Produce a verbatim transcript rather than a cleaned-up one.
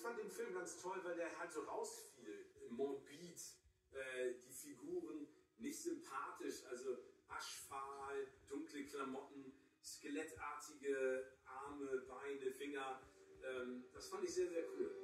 fand den Film ganz toll, weil der halt so rausfiel. Morbid, äh, die Figuren nicht sympathisch, also aschfahl, dunkle Klamotten, skelettartige Arme, Beine, Finger. Ähm, das fand ich sehr, sehr cool.